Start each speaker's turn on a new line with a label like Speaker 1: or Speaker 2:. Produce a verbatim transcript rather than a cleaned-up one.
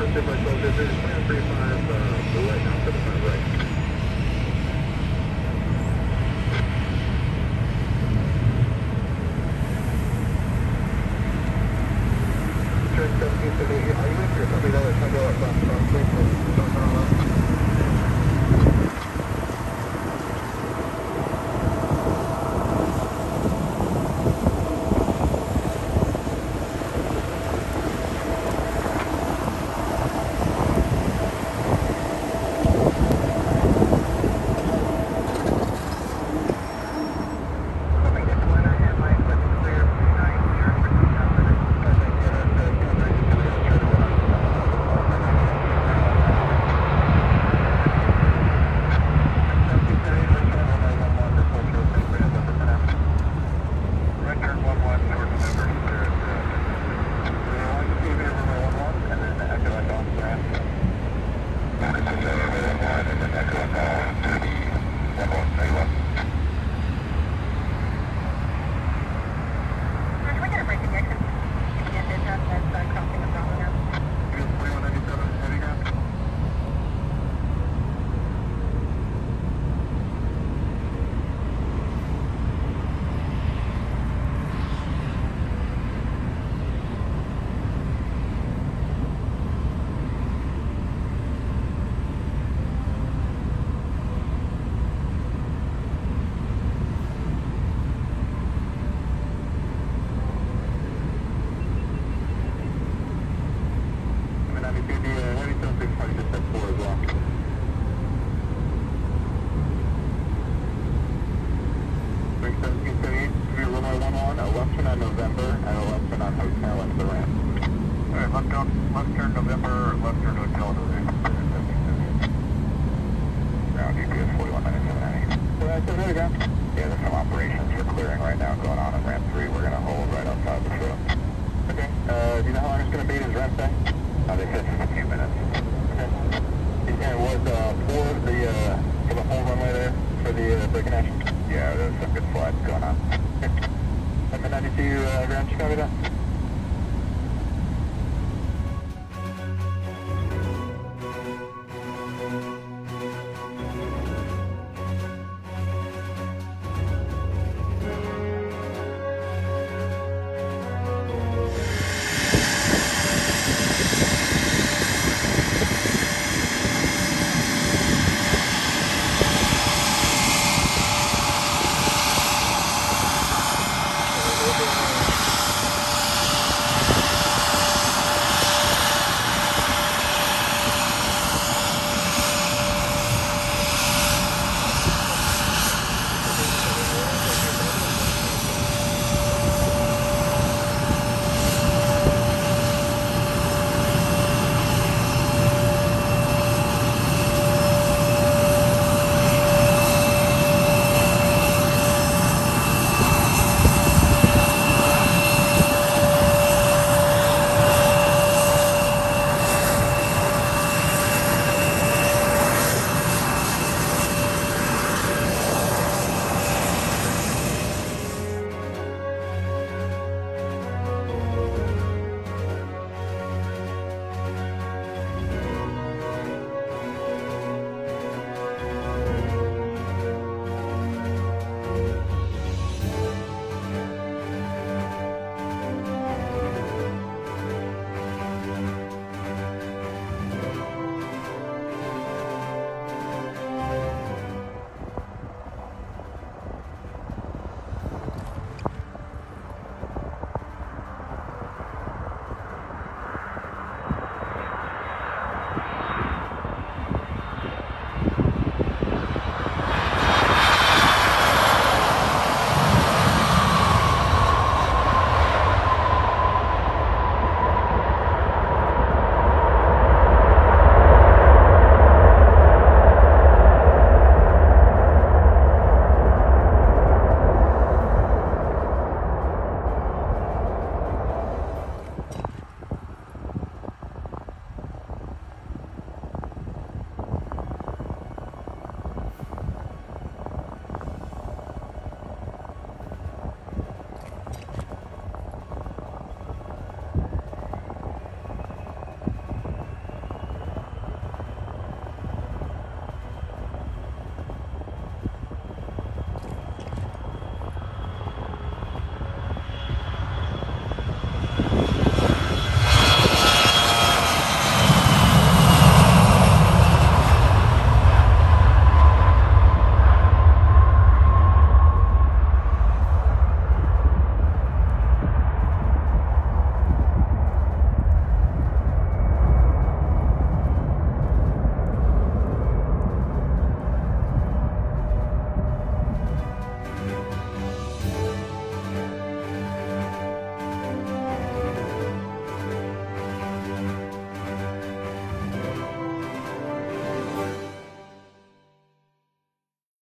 Speaker 1: two by twelve digits, plan three five, uh, right now, seventy-five right. Turn seventeen thirty, are you in here? Copy that, I go up, uh, please, don't turn around. November and a left turn on hotel into the ramp. Alright, left turn, left turn November, left turn hotel to the ramp. Ground G P S forty-one ninety-seven ninety. So that's it, there you go. Yeah, there's some operations for clearing right now going on in ramp three. We're going to hold right outside the field. Okay, uh, do you know how long it's going to be? Does ramp say? Oh, they said fifteen minutes. Okay. And it was, uh, for the, uh, for the whole runway there for the, uh, breaking action? Yeah, there's some good flights going on. F ninety-two, uh, ground, you copy that?